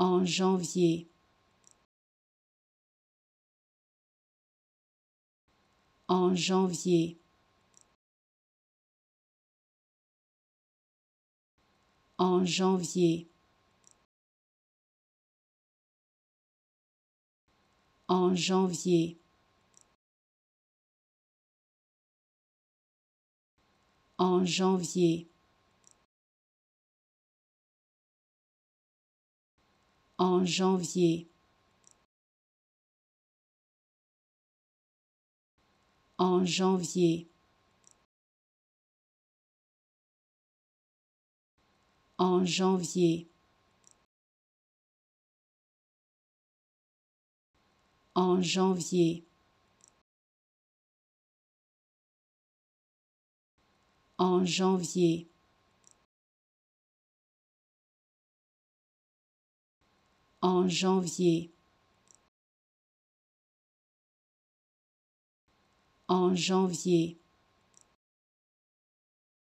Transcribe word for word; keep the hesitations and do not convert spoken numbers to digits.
en janvier, en janvier, en janvier, en janvier, en janvier, en janvier, en janvier, en janvier, en janvier, en janvier, en janvier, en janvier,